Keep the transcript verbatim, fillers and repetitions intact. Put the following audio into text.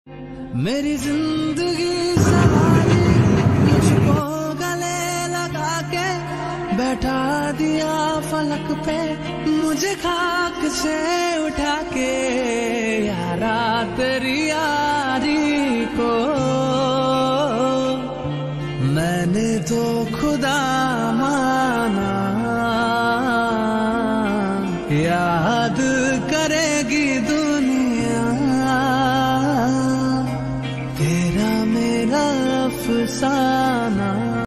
मेरी जिंदगी सवारी मुझको गले लगा के बैठा दिया फलक पे, मुझे खाक से उठा के यारा तेरी यारी को मैंने तो खुदा माना। याद करेगी दुनिया तेरा मेरा अफसाना।